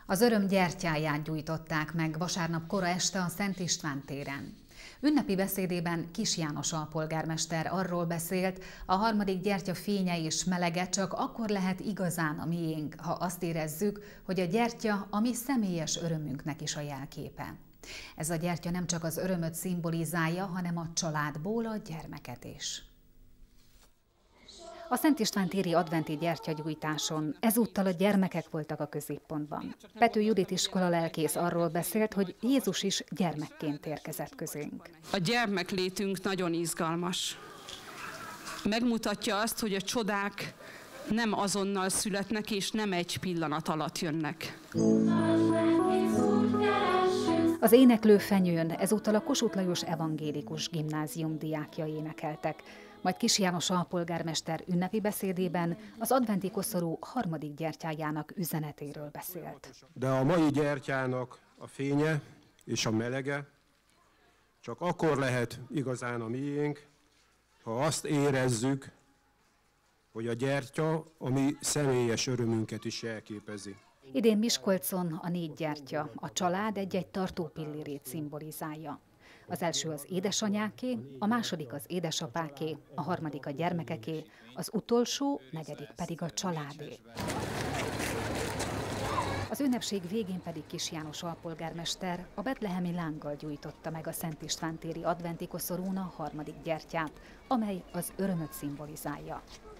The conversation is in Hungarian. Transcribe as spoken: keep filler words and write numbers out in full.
Az öröm gyertyáját gyújtották meg vasárnap kora este a Szent István téren. Ünnepi beszédében Kiss János alpolgármester arról beszélt, a harmadik gyertya fénye és melege csak akkor lehet igazán a miénk, ha azt érezzük, hogy a gyertya a mi személyes örömünknek is a jelképe. Ez a gyertya nem csak az örömöt szimbolizálja, hanem a családból a gyermeket is. A Szent István téri adventi gyertyagyújtáson ezúttal a gyermekek voltak a középpontban. Pető Judit iskola lelkész arról beszélt, hogy Jézus is gyermekként érkezett közénk. A gyermeklétünk nagyon izgalmas. Megmutatja azt, hogy a csodák nem azonnal születnek, és nem egy pillanat alatt jönnek. Az éneklő fenyőn ezúttal a Kossuth Lajos Evangélikus Gimnázium diákjai énekeltek, majd Kiss János alpolgármester ünnepi beszédében az adventi koszorú harmadik gyertyájának üzenetéről beszélt. De a mai gyertyának a fénye és a melege csak akkor lehet igazán a miénk, ha azt érezzük, hogy a gyertya a mi személyes örömünket is jelképezi. Idén Miskolcon a négy gyertya, a család egy-egy tartópillérét szimbolizálja. Az első az édesanyáké, a második az édesapáké, a harmadik a gyermekeké, az utolsó, negyedik pedig a családé. Az ünnepség végén pedig Kiss János alpolgármester a betlehemi lánggal gyújtotta meg a Szent István téri adventi koszorún a harmadik gyertyát, amely az örömöt szimbolizálja.